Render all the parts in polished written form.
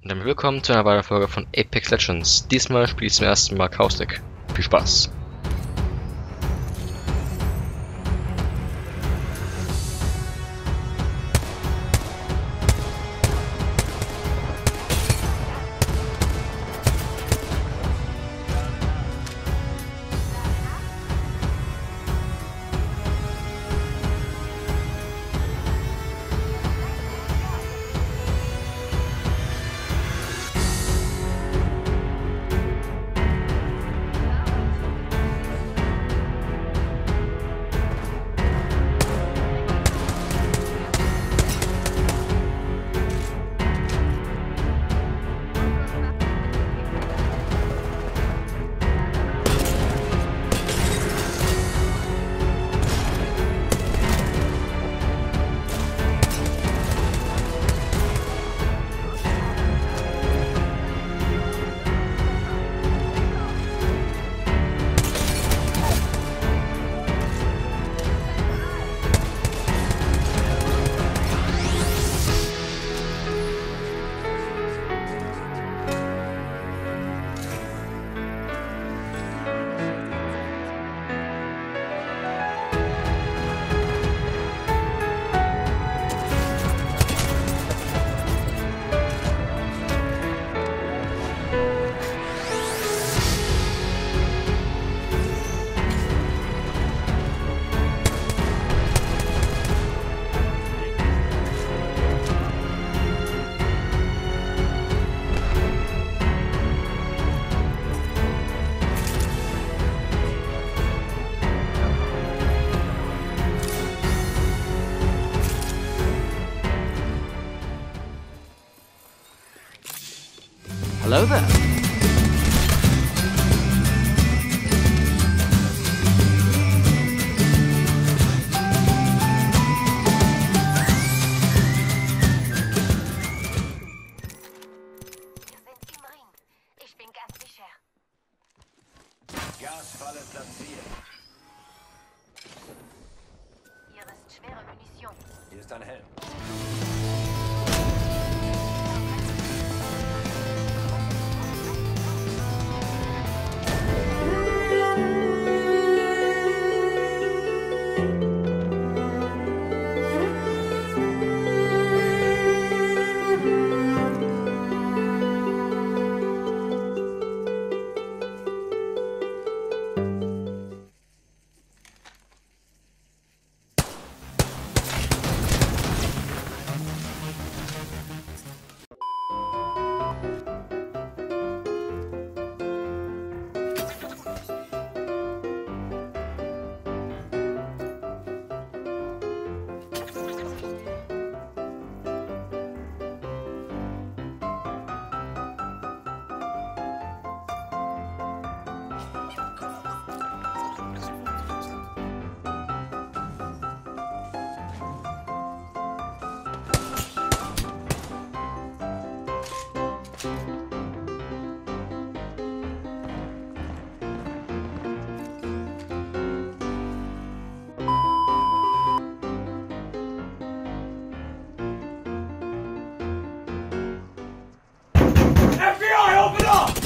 Und damit willkommen zu einer weiteren Folge von Apex Legends. Diesmal spiele ich zum ersten Mal Caustic. Viel Spaß! Hello there. Ich bin ganz sicher. Gasfalle platziert. Hier ist schwere Munition. Hier ist ein Helm. FBI, open up!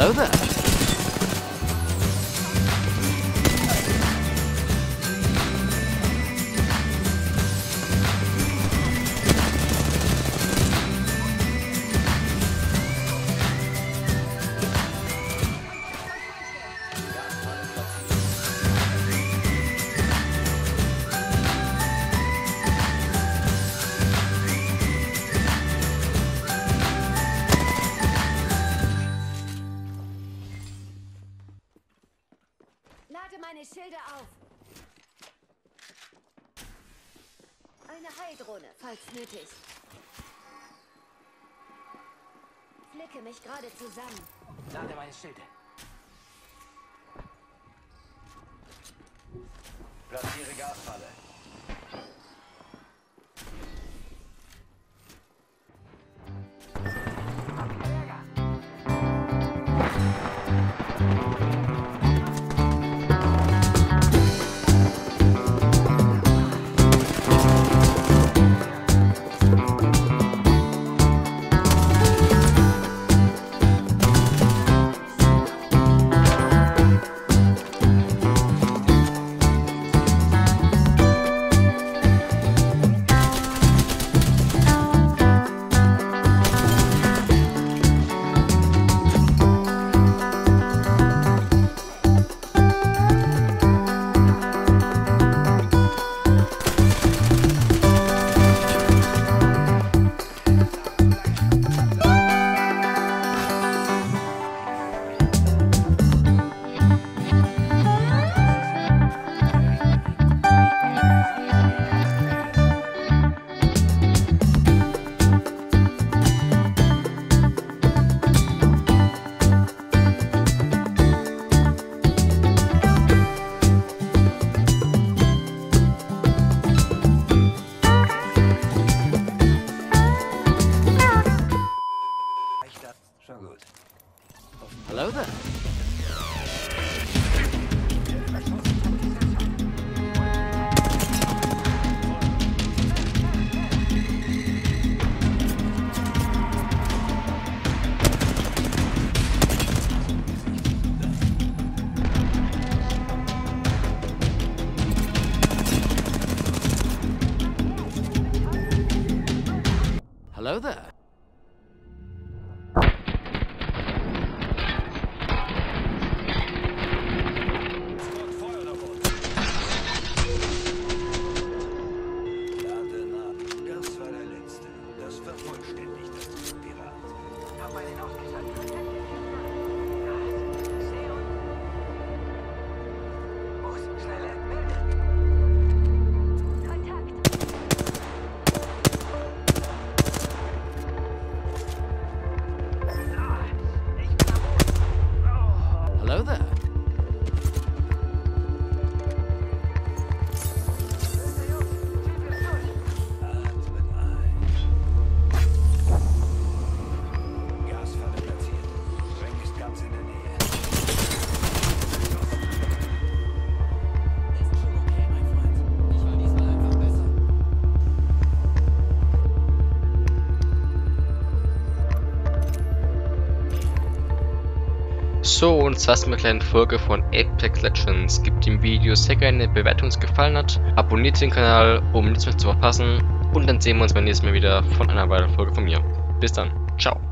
Hello there. Lade meine Schilde auf. Eine Heildrohne, falls nötig. Flicke mich gerade zusammen. Lade meine Schilde. Platziere Gasfalle. Schon gut. Hello there. Hello there. Hello there. Gasfalle platziert. Spreng ist ganz in der Nähe. Ist schon okay, mein Freund. Ich war diesmal einfach besser. So, und das war's mit einer kleinen Folge von Apex Legends. Gebt dem Video sehr gerne eine Bewertung, wenn es gefallen hat. Abonniert den Kanal, um nichts mehr zu verpassen. Und dann sehen wir uns beim nächsten Mal wieder von einer weiteren Folge von mir. Bis dann. Ciao.